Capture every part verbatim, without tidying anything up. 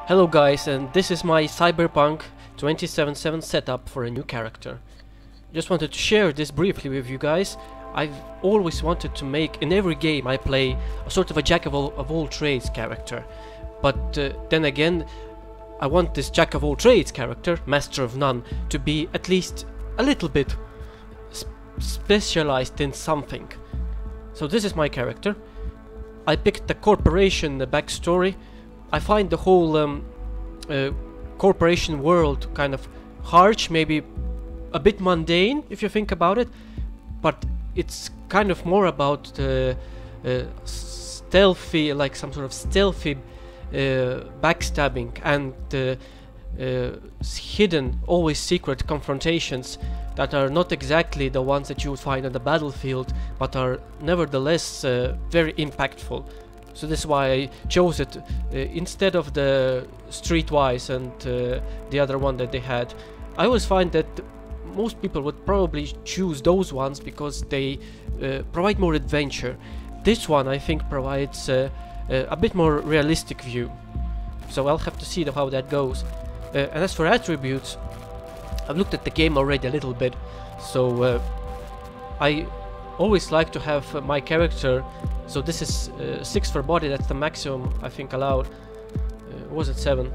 Hello guys, and this is my Cyberpunk twenty seventy-seven setup for a new character. Just wanted to share this briefly with you guys. I've always wanted to make, in every game I play, a sort of a jack of all, of all trades character. But uh, then again, I want this jack of all trades character, master of none, to be at least a little bit sp specialized in something. So this is my character. I picked the corporation the backstory. I find the whole um, uh, corporation world kind of harsh, maybe a bit mundane if you think about it, but it's kind of more about uh, uh, stealthy, like some sort of stealthy uh, backstabbing and uh, uh, hidden, always secret confrontations that are not exactly the ones that you would find on the battlefield, but are nevertheless uh, very impactful. So this is why I chose it uh, instead of the Streetwise and uh, the other one that they had. I always find that most people would probably choose those ones because they uh, provide more adventure. This one I think provides uh, uh, a bit more realistic view. So I'll have to see how that goes. Uh, and as for attributes, I've looked at the game already a little bit. So uh, I always like to have uh, my character. So this is uh, six for body, that's the maximum I think allowed. Uh, was it seven?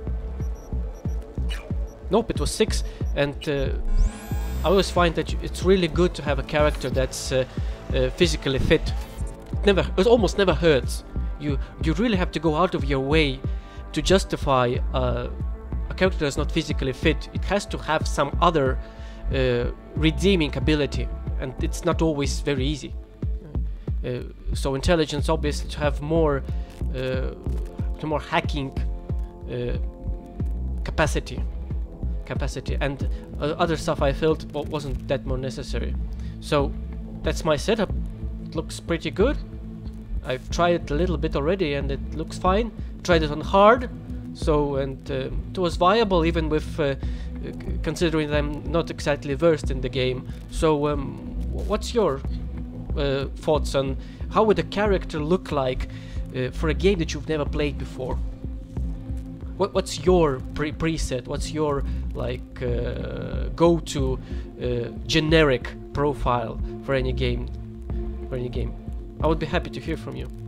Nope, it was six. And uh, I always find that it's really good to have a character that's uh, uh, physically fit. It never, it almost never hurts. You you really have to go out of your way to justify uh, a character that's not physically fit. It has to have some other uh, redeeming ability, and it's not always very easy. Uh, so intelligence obviously to have more uh, to more hacking uh, capacity capacity and uh, other stuff I felt wasn't that more necessary. So that's my setup. It looks pretty good. I've tried it a little bit already and it looks fine. Tried it on hard, so and uh, it was viable even with uh, considering that I'm not exactly versed in the game. So um, what's your Uh, thoughts on how would a character look like uh, for a game that you've never played before? What, what's your pre preset? What's your like uh, go-to uh, generic profile for any game? For any game, I would be happy to hear from you.